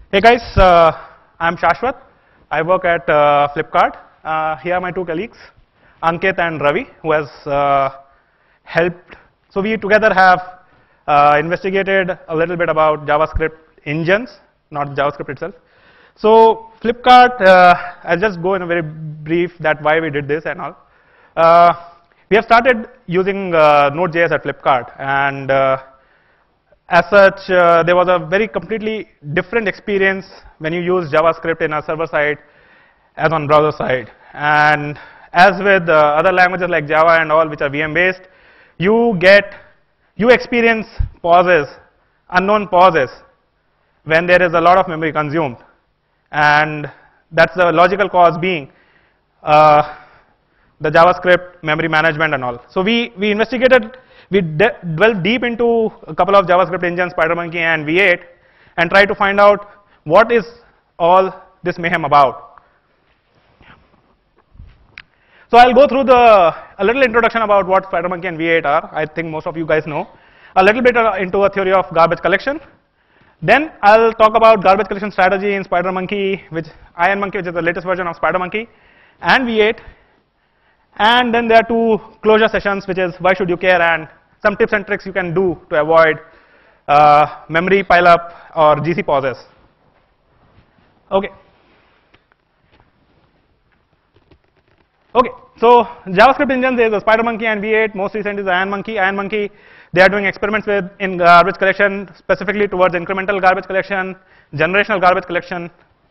Hey guys, I'm Shashwat. I work at Flipkart. Here are my two colleagues, Ankit and Ravi, who has helped. So we together have investigated a little bit about JavaScript engines, not JavaScript itself. So Flipkart, I'll just go in a very brief that why we did this and all. We have started using Node.js at Flipkart, and as such, there was a very completely different experience when you use JavaScript in a server side as on browser side. And as with other languages like Java and all, which are VM based, you experience pauses, unknown pauses, when there is a lot of memory consumed. And that's the logical cause being the JavaScript memory management and all. So we investigated. We delved deep into a couple of JavaScript engines, SpiderMonkey and V8, and tried to find out what is all this mayhem about. So I'll go through a little introduction about what SpiderMonkey and V8 are. I think most of you guys know. A little bit into a theory of garbage collection. Then I'll talk about garbage collection strategy in SpiderMonkey, IronMonkey, which is the latest version of SpiderMonkey, and V8. And then there are two closure sessions, which is why should you care, and some tips and tricks you can do to avoid memory pileup or GC pauses. Okay. Okay. So JavaScript engines is the SpiderMonkey and V8. Most recent is IronMonkey. IronMonkey, they are doing experiments in garbage collection, specifically towards incremental garbage collection, generational garbage collection.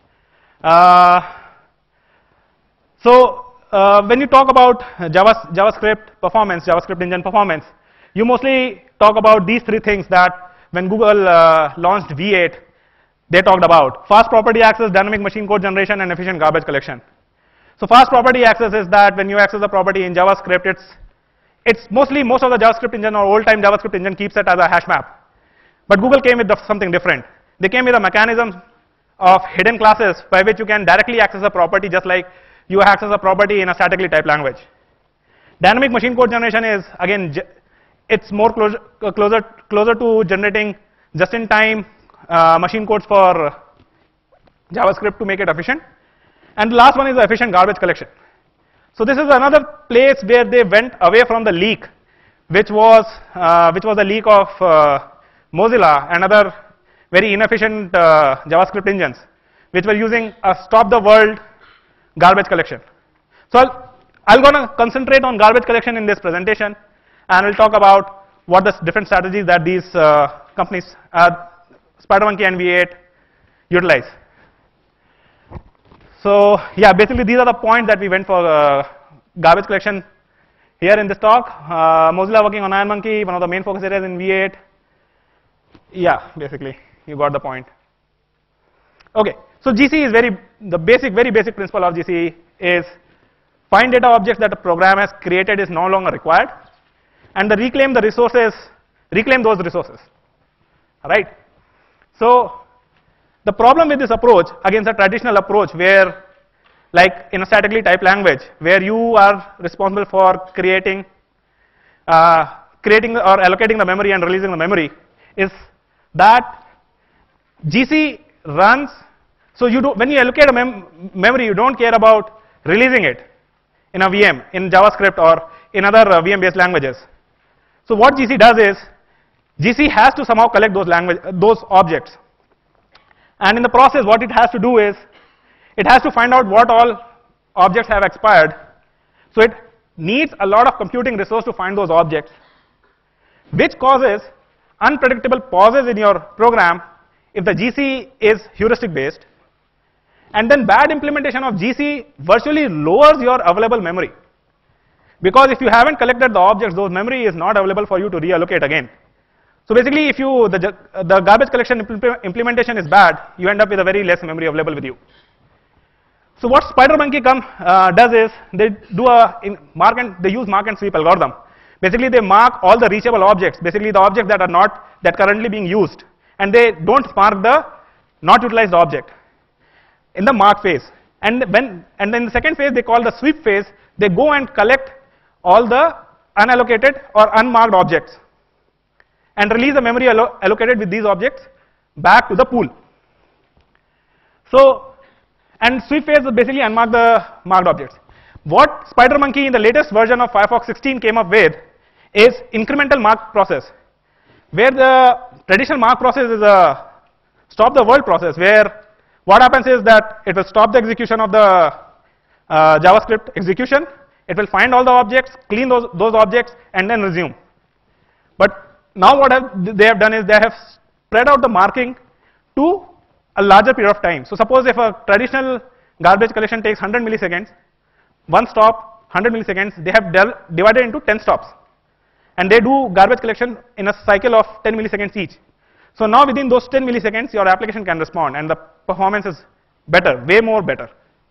When you talk about JavaScript performance, JavaScript engine performance, you mostly talk about these three things that when Google launched V8, they talked about: fast property access, dynamic machine code generation, and efficient garbage collection. So fast property access is that when you access a property in JavaScript, it's mostly most of the JavaScript engine or old-time JavaScript engine keeps it as a hash map. But Google came with something different. They came with a mechanism of hidden classes by which you can directly access a property just like you access a property in a statically typed language. Dynamic machine code generation is, again, it's more closer to generating just-in-time machine codes for JavaScript to make it efficient. And the last one is the efficient garbage collection. So this is another place where they went away from the leak, which was the leak of Mozilla and other very inefficient JavaScript engines, which were using a stop-the-world garbage collection. So I'm going to concentrate on garbage collection in this presentation, and we'll talk about what the different strategies that these companies, SpiderMonkey and V8, utilize. So yeah, basically these are the points that we went for garbage collection here in this talk. Mozilla working on IronMonkey, one of the main focus areas in V8. Yeah, basically you got the point. Okay. So GC is very basic principle of GC is find data objects that a program has created is no longer required, and reclaim those resources. All right. So the problem with this approach against a traditional approach where, like in a statically typed language, where you are responsible for creating or allocating the memory and releasing the memory, is that GC runs. So when you allocate a memory, you don't care about releasing it in a VM, in JavaScript or in other VM-based languages. So what GC does is, GC has to somehow collect those objects. And in the process, what it has to do is, it has to find out what all objects have expired. So it needs a lot of computing resource to find those objects, which causes unpredictable pauses in your program if the GC is heuristic based. And then bad implementation of GC virtually lowers your available memory. Because if you haven't collected the objects, those memory is not available for you to reallocate again. So basically, if the garbage collection implementation is bad, you end up with a very less memory available with you. So what SpiderMonkey does is, they use mark and sweep algorithm. Basically, they mark all the reachable objects, basically the objects that are currently being used, and they don't mark the not utilized object in the mark phase. And then in the second phase, they call the sweep phase. They go and collect all the unallocated or unmarked objects and release the memory allocated with these objects back to the pool. So, and sweep phase basically unmark the marked objects. What SpiderMonkey in the latest version of Firefox 16 came up with is incremental mark process, where the traditional mark process is a stop the world process, where what happens is that it will stop the execution of the JavaScript execution, it will find all the objects, clean those objects, and then resume. But now what they have done is they have spread out the marking to a larger period of time. So suppose if a traditional garbage collection takes 100 milliseconds, one stop, 100 milliseconds, they have divided into 10 stops. And they do garbage collection in a cycle of 10 milliseconds each. So now within those 10 milliseconds, your application can respond and the performance is better, way more better.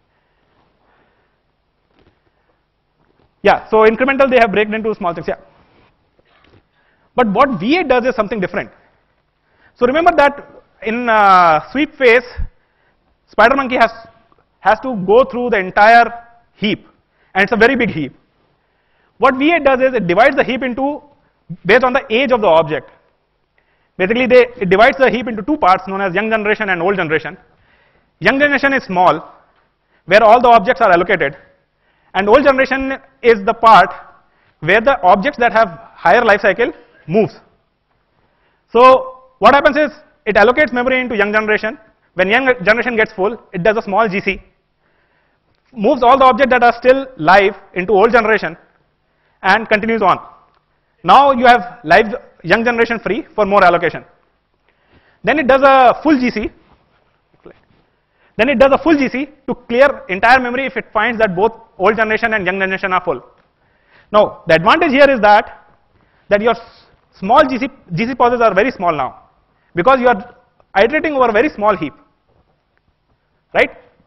Yeah, so incremental they have broken into small things, yeah. But what V8 does is something different. So remember that in sweep phase, SpiderMonkey has to go through the entire heap, and it's a very big heap. What V8 does is it divides the heap into, based on the age of the object. Basically it divides the heap into two parts known as young generation and old generation. Young generation is small, where all the objects are allocated, and old generation is the part where the objects that have higher life cycle moves. So what happens is it allocates memory into young generation. When young generation gets full, it does a small GC, moves all the objects that are still live into old generation, and continues on. Now you have live young generation free for more allocation. Then it does a full GC. Then it does a full GC to clear entire memory if it finds that both old generation and young generation are full. Now the advantage here is that your small GC pauses are very small now, because you are iterating over a very small heap, right?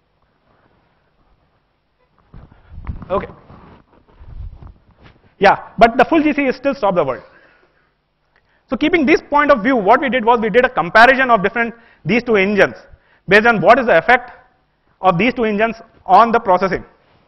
Okay. Yeah, but the full GC is still stop the world. So keeping this point of view, what we did was we did a comparison of these two engines based on what is the effect of these two engines on the processing.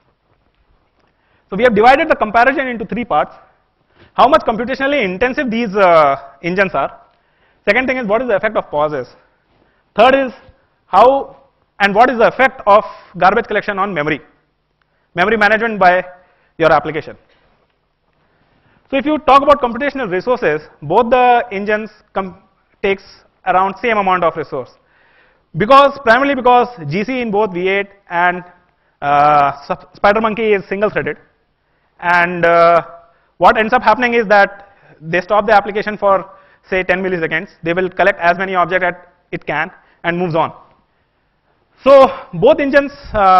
So we have divided the comparison into three parts. How much computationally intensive these engines are. Second thing is what is the effect of pauses. Third is how and what is the effect of garbage collection on memory management by your application. So if you talk about computational resources, both the engines takes around same amount of resource, primarily because GC in both V8 and SpiderMonkey is single threaded, and what ends up happening is that they stop the application for say 10 milliseconds, they will collect as many objects as it can and moves on. So both engines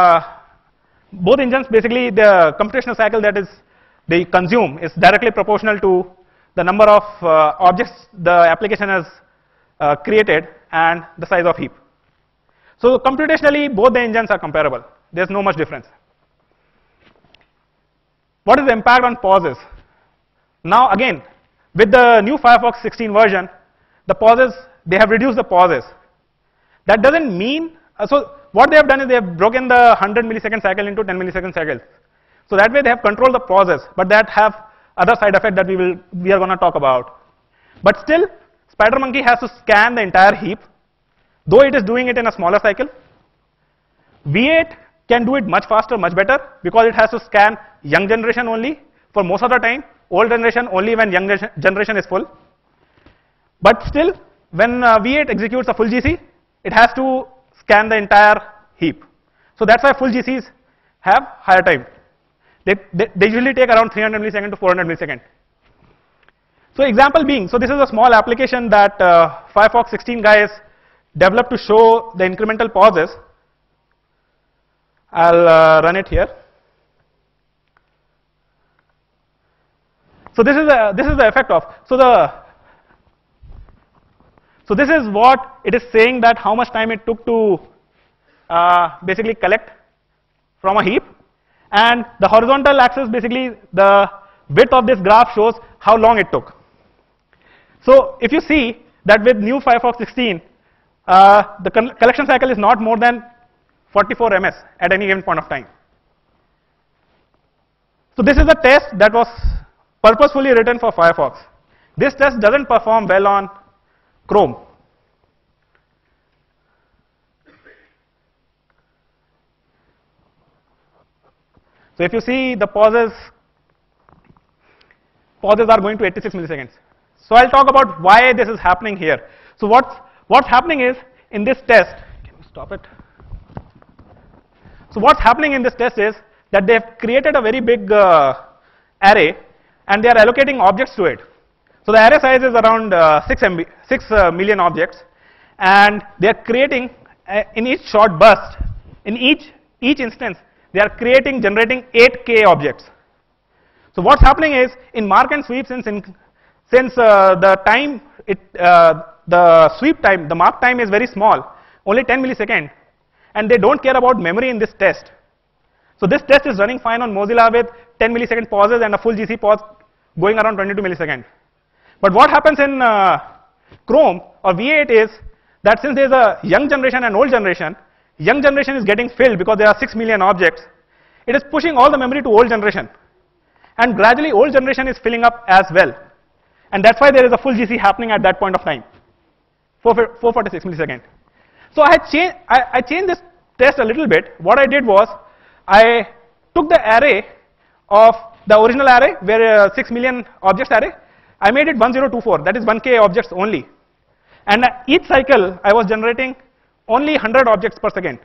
basically the computational cycle that they consume is directly proportional to the number of objects the application has created and the size of heap. So computationally both the engines are comparable, there's no much difference. What is the impact on pauses? Now again, with the new Firefox 16 version, the pauses, they have reduced the pauses. That doesn't mean, so what they have done is they have broken the 100 millisecond cycle into 10 millisecond cycles. So that way they have controlled the pauses, but that have other side effect that we are going to talk about. But still, SpiderMonkey has to scan the entire heap, though it is doing it in a smaller cycle. V8 can do it much faster, much better, because it has to scan young generation only for most of the time, old generation only when young generation is full. But still, when V8 executes a full GC, it has to scan the entire heap. So that's why full GCs have higher time. They usually take around 300 millisecond to 400 millisecond. So example being, so this is a small application that Firefox 16 guys developed to show the incremental pauses. I'll run it here. So this is the effect of, so this is what it is saying, that how much time it took to basically collect from a heap, and the horizontal axis, basically the width of this graph shows how long it took. So if you see that with new Firefox 16, the collection cycle is not more than 44 ms at any given point of time. So this is a test that was purposefully written for Firefox. This test doesn't perform well on Chrome. So if you see the pauses are going to 86 milliseconds. So I'll talk about why this is happening here. So what's happening is in this test, can you stop it? So what's happening in this test is that they've created a very big array and they are allocating objects to it. So the array size is around 6 million objects, and they are creating in each short burst, in each instance, they are generating 8K objects. So what's happening is in mark and sweep, since the time the sweep time, the mark time is very small, only 10 milliseconds, and they don't care about memory in this test. So this test is running fine on Mozilla with 10 millisecond pauses and a full GC pause going around 22 milliseconds. But what happens in Chrome or V8 is that since there's a young generation and old generation, young generation is getting filled because there are 6 million objects. It is pushing all the memory to old generation, and gradually old generation is filling up as well, and that's why there is a full GC happening at that point of time, 446 milliseconds. So I changed this test a little bit. What I did was I took the array of the original array where 6 million objects array, I made it 1024, that is 1K objects only, and each cycle I was generating only 100 objects per second.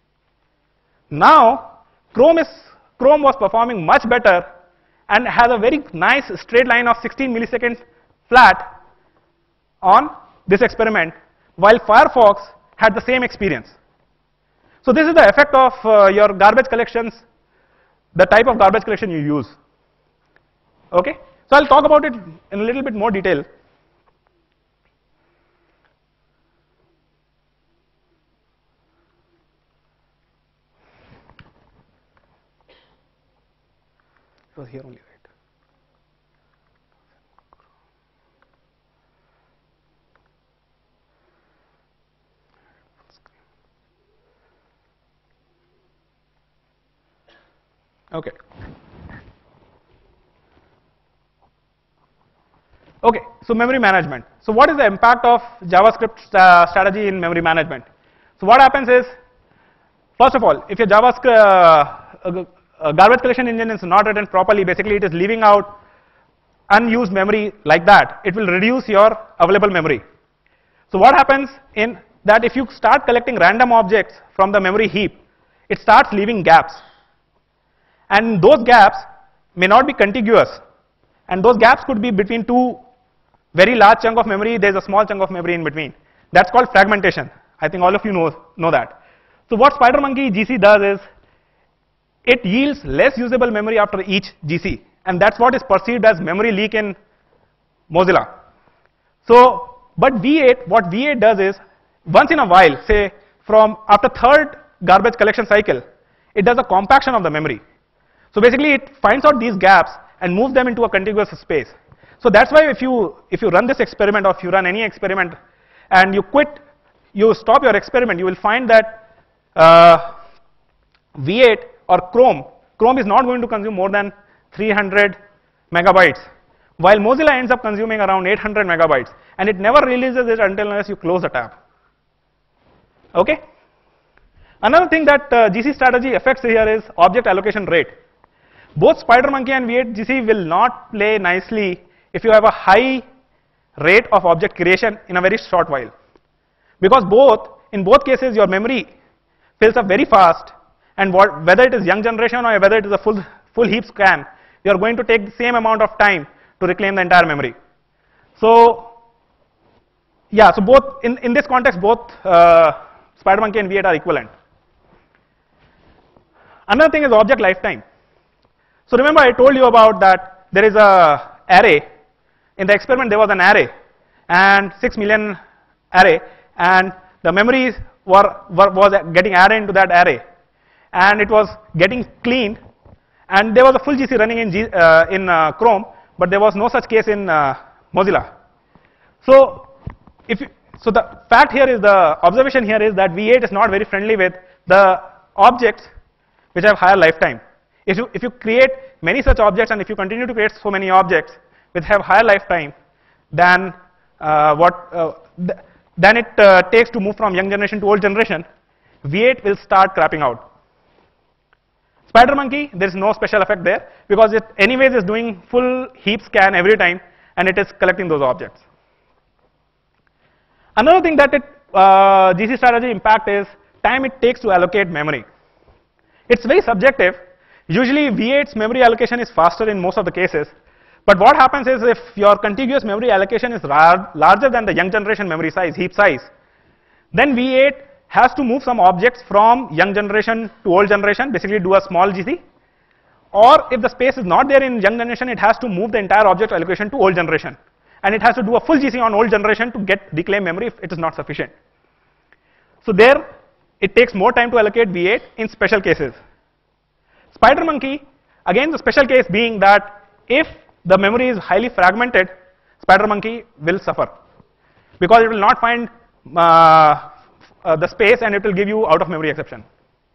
Now Chrome was performing much better and has a very nice straight line of 16 milliseconds flat on this experiment, while Firefox had the same experience. So this is the effect of your garbage collections, the type of garbage collection you use. Okay, so I'll talk about it in a little bit more detail. It was here only, right? Okay. Okay, so memory management. So what is the impact of JavaScript strategy in memory management? So what happens is, first of all, if your JavaScript garbage collection engine is not written properly, basically it is leaving out unused memory like that. It will reduce your available memory. So what happens in that, if you start collecting random objects from the memory heap, it starts leaving gaps. And those gaps may not be contiguous. And those gaps could be between two very large chunk of memory, there's a small chunk of memory in between. That's called fragmentation. I think all of you know that. So what SpiderMonkey GC does is, it yields less usable memory after each GC, and that's what is perceived as memory leak in Mozilla. So, but V8, what V8 does is, once in a while, say from after third garbage collection cycle, it does a compaction of the memory. So basically it finds out these gaps and moves them into a contiguous space. So that's why if you run this experiment, or if you run any experiment and you stop your experiment, you will find that V8 or Chrome is not going to consume more than 300 megabytes, while Mozilla ends up consuming around 800 megabytes, and it never releases it unless you close the tab. Okay? Another thing that GC strategy affects here is object allocation rate. Both SpiderMonkey and V8 GC will not play nicely if you have a high rate of object creation in a very short while, because in both cases your memory fills up very fast, and whether it is young generation or whether it is a full heap scan, you are going to take the same amount of time to reclaim the entire memory. So yeah, so both in this context, both SpiderMonkey and V8 are equivalent. Another thing is object lifetime. So remember I told you about that there is a array. In the experiment there was an array and 6 million array, and the memories was getting added into that array, and it was getting cleaned, and there was a full GC running in Chrome, but there was no such case in Mozilla. So the fact here is, the observation here is that V8 is not very friendly with the objects which have higher lifetime. If you create many such objects, and if you continue to create so many objects which have higher lifetime than than it takes to move from young generation to old generation, V8 will start crapping out. SpiderMonkey, there is no special effect there because it anyways is doing full heap scan every time and it is collecting those objects. Another thing that GC strategy impact is time it takes to allocate memory. It's very subjective. Usually V8's memory allocation is faster in most of the cases, but what happens is if your contiguous memory allocation is larger than the young generation memory size, heap size, then V8 has to move some objects from young generation to old generation, basically do a small GC. Or if the space is not there in young generation, it has to move the entire object allocation to old generation. And it has to do a full GC on old generation to get reclaim memory if it is not sufficient. So there, it takes more time to allocate V8 in special cases. SpiderMonkey, again the special case being that if the memory is highly fragmented, SpiderMonkey will suffer because it will not find the space and it will give you out of memory exception.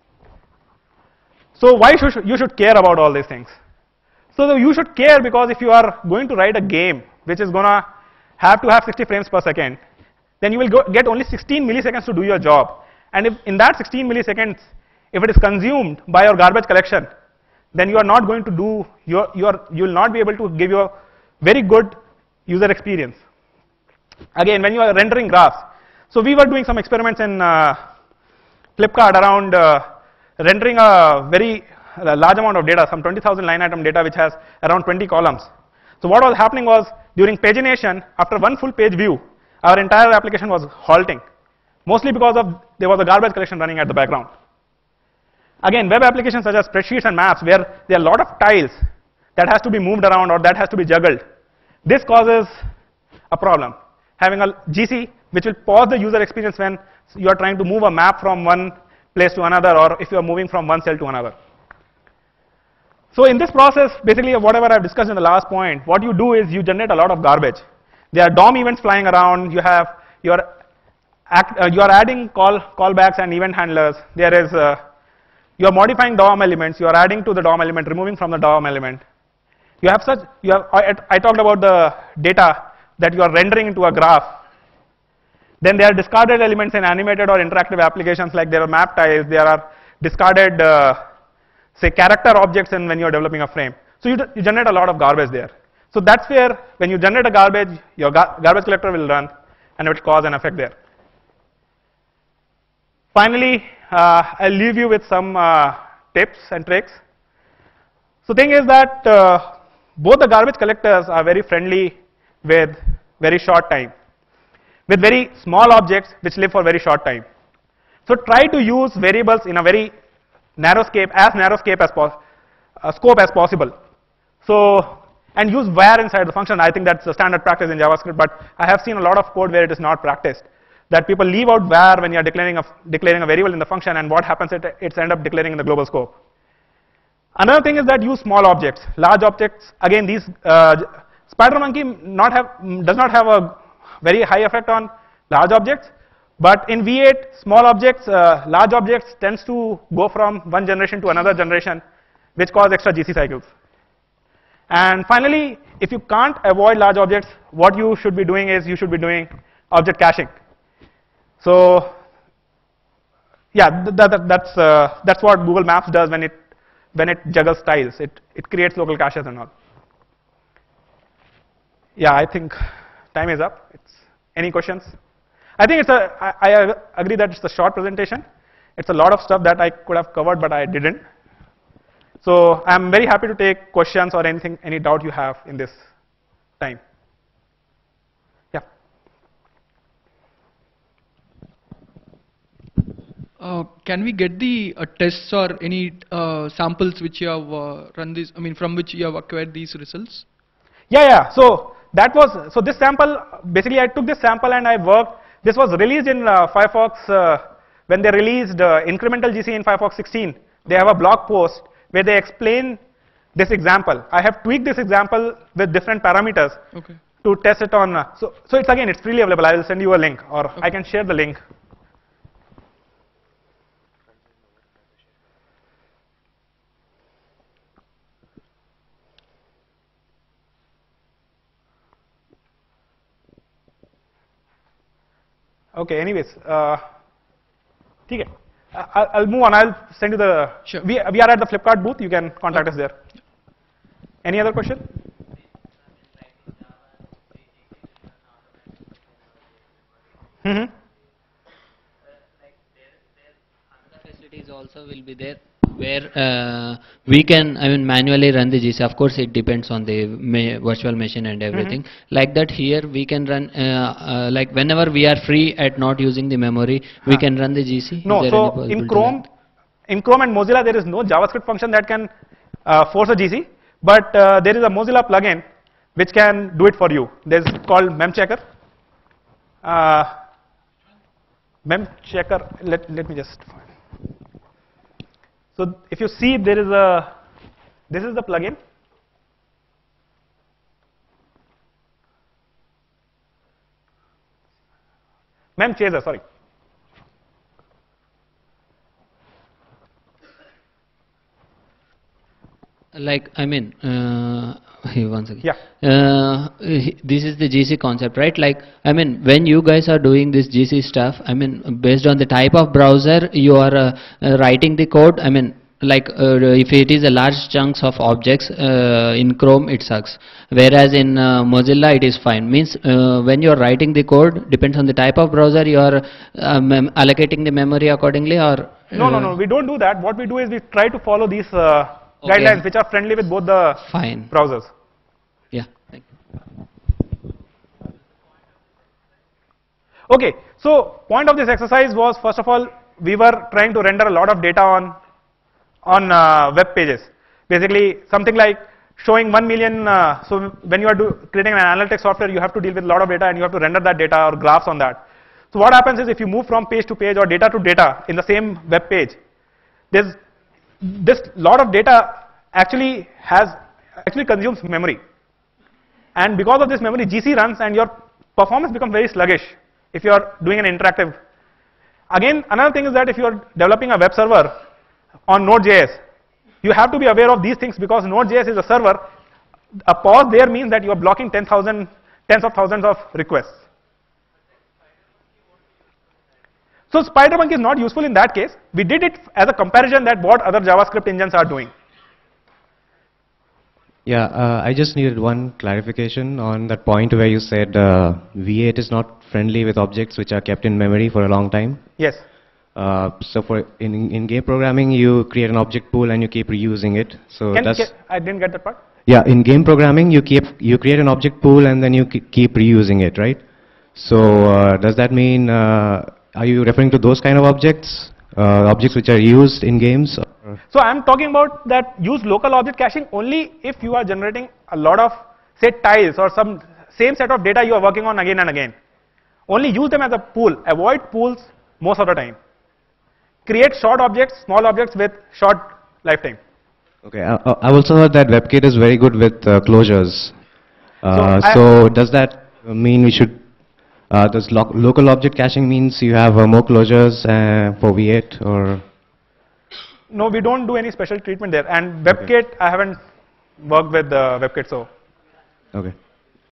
So why you should care about all these things? So you should care because if you are going to write a game which is gonna have to have 60 frames per second, then you will get only 16 milliseconds to do your job. And if in that 16 milliseconds, if it is consumed by your garbage collection, then you are not going to do you will not be able to give you a very good user experience. Again, when you are rendering graphs, so we were doing some experiments in Flipkart around rendering a very large amount of data, some 20,000 line item data which has around 20 columns. So what was happening was during pagination, after one full page view, our entire application was halting, mostly because of there was a garbage collection running at the background. Again, web applications such as spreadsheets and maps where there are a lot of tiles that has to be moved around or that has to be juggled, this causes a problem. Having a GC which will pause the user experience when you are trying to move a map from one place to another or if you are moving from one cell to another. So in this process, basically whatever I've discussed in the last point, what you do is you generate a lot of garbage. There are DOM events flying around, you are adding callbacks and event handlers, there is you are modifying DOM elements, you are adding to the DOM element, removing from the DOM element. I talked about the data that you are rendering into a graph. Then there are discarded elements in animated or interactive applications, like there are map tiles, there are discarded say character objects in when you are developing a frame. So you generate a lot of garbage there. So that's where when you generate a garbage, your garbage collector will run and it will cause an effect there. Finally, I'll leave you with some tips and tricks. So thing is that both the garbage collectors are very friendly with very short time, with very small objects which live for very short time. So try to use variables in a very narrow scope as possible. So and use var inside the function. I think that's a standard practice in JavaScript, but I have seen a lot of code where it is not practiced. That people leave out var when you are declaring a variable in the function, and what happens it's end up declaring in the global scope. Another thing is that use small objects. Large objects, again these SpiderMonkey does not have a very high effect on large objects, but in V8 small objects, large objects tends to go from one generation to another generation, which cause extra GC cycles. And finally, if you can't avoid large objects, what you should be doing is you should be doing object caching. So yeah, that's what Google Maps does when it juggles tiles. It creates local caches and all. Yeah, I think time is up. Any questions? I think I agree that it's a short presentation. It's a lot of stuff that I could have covered, but I didn't. So I'm very happy to take questions or any doubt you have in this time. Yeah. Can we get the tests or any samples which you have run this? I mean, from which you have acquired these results? Yeah. So this sample. Basically, I took this sample and I worked. This was released in Firefox when they released incremental GC in Firefox 16. They have a blog post where they explain this example. I have tweaked this example with different parameters to test it on. So it's freely available. I will send you a link, or I can share the link. Okay. Anyways, ठीक है. I'll move on. I'll send you the. Sure. We are at the Flipkart booth. You can contact us there. Any other question? Mm-hmm. Facilities also will be there where we can, I mean, manually run the GC. Of course, it depends on the virtual machine and everything. Like that, here we can run like whenever we are free at not using the memory, we can run the GC. No, Is there any so possibility in Chrome and Mozilla, there is no JavaScript function that can force a GC, but there is a Mozilla plugin which can do it for you. There's called memchecker. Memchecker. Let me just find. So if you see, there is a. This is the plugin. Memchaser, sorry. like, I mean, one second. Yeah. This is the GC concept, right? Like, I mean, when you guys are doing this GC stuff, I mean, based on the type of browser you are writing the code, I mean, like if it is a large chunks of objects in Chrome, it sucks. Whereas in Mozilla, it is fine. Means when you are writing the code, depends on the type of browser you are allocating the memory accordingly, or No. We don't do that. What we do is we try to follow these guidelines which are friendly with both the fine browsers. Yeah. Thank you. Okay, so point of this exercise was, first of all, we were trying to render a lot of data on web pages. Basically, something like showing 1 million. So when you are creating an analytics software, you have to deal with a lot of data and you have to render that data or graphs on that. So what happens is, if you move from page to page or data to data in the same web page, there's this lot of data actually consumes memory, and because of this memory, GC runs and your performance becomes very sluggish if you are doing an interactive. Again, another thing is that if you are developing a web server on Node.js, you have to be aware of these things, because Node.js is a server. A pause there means that you are blocking tens of thousands of requests. So SpiderMonkey is not useful in that case. We did it as a comparison that what other JavaScript engines are doing. Yeah, I just needed one clarification on that point where you said V8 is not friendly with objects which are kept in memory for a long time. Yes. So for in game programming, you create an object pool and you keep reusing it. So I didn't get that part. Yeah, in game programming, you create an object pool and then you keep reusing it, right? So does that mean are you referring to those kind of objects, objects which are used in games? So I'm talking about that use local object caching only if you are generating a lot of, say, tiles or some same set of data you are working on again and again. Only use them as a pool. Avoid pools most of the time. Create short objects, small objects with short lifetime. Okay, I've also heard that WebKit is very good with closures. So does that mean we should, does local object caching means you have more closures for V8 or? No, we don't do any special treatment there. And WebKit, I haven't worked with WebKit, so. Okay.